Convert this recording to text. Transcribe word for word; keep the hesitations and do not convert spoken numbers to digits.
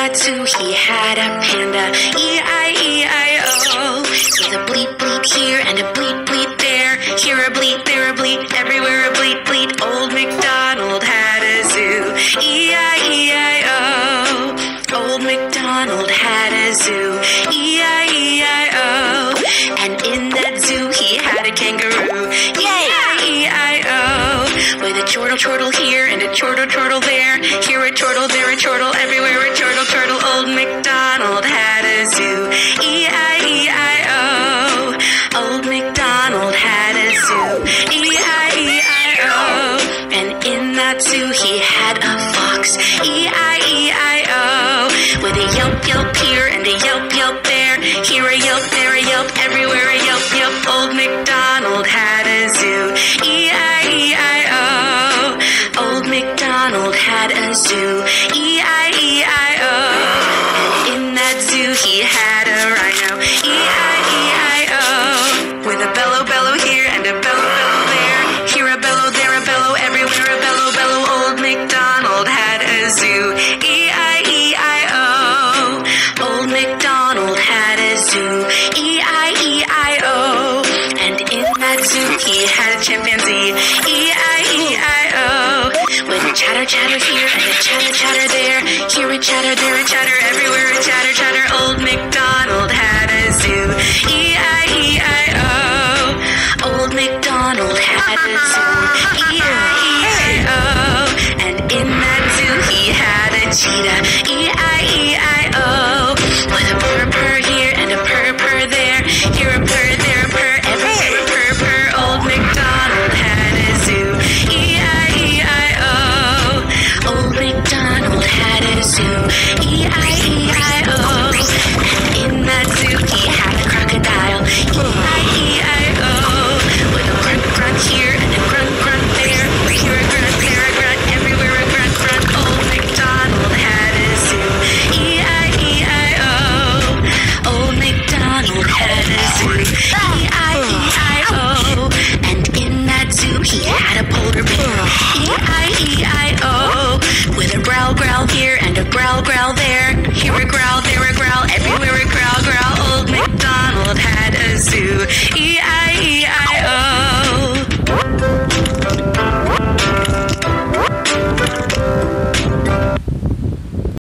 that zoo he had a panda, E I E I O. With a bleat bleat here and a bleat bleat there, here a bleat, there a bleat, everywhere a bleat bleat. Old Macdonald had a zoo, E I E I O. Old Macdonald had a zoo, E I E I O. And in that zoo he had a kangaroo, E I E I O. With a chortle chortle here and a chortle chortle there, here a chortle, there a chortle, everywhere a chortle chortle. Old Macdonald had a zoo, E I E I O. Old Macdonald had a zoo, E I E I O. And in that zoo he had a fox, E I E I O. With a yelp yelp here and a yelp yelp there, here a yelp, there a yelp, everywhere a yelp yelp. Old Macdonald had a zoo, E I E I O. Old Macdonald had a zoo, E I E I O. And in that zoo he had a rhino, E I E I O. With a bellow bellow here and a bellow bellow there, here a bellow, there a bellow, everywhere a bellow bellow. Old Macdonald had a zoo, E I E I O. Old Macdonald had a zoo, E I E I O. And in that zoo he had a chimpanzee, E I E I O. With a chatter chatter here and a chatter chatter there, here a chatter, there a chatter, everywhere a chatter chatter. Old Macdonald had a zoo, E I E I O. Old Macdonald had a zoo, E I E I O. And in that zoo he had a cheetah, E I E I O. With a purr purr here and a purr purr there, here a purr, there a purr, everywhere a purr purr. Old Macdonald had a zoo, E I E I O. Old Macdonald had a zoo, E I E I O. And in that zoo he had a crocodile, E I E I O. With a grunt grunt here and a grunt grunt there, here a grunt, there a grunt, everywhere a grunt grunt. Old Macdonald had a zoo, E I E I O. Old Macdonald had a zoo, E I E I O. And in that zoo he had a polar bear, E I E I O. With a growl growl here and a growl growl there, here a growl, there a growl, everywhere a growl growl. Old Macdonald had a zoo,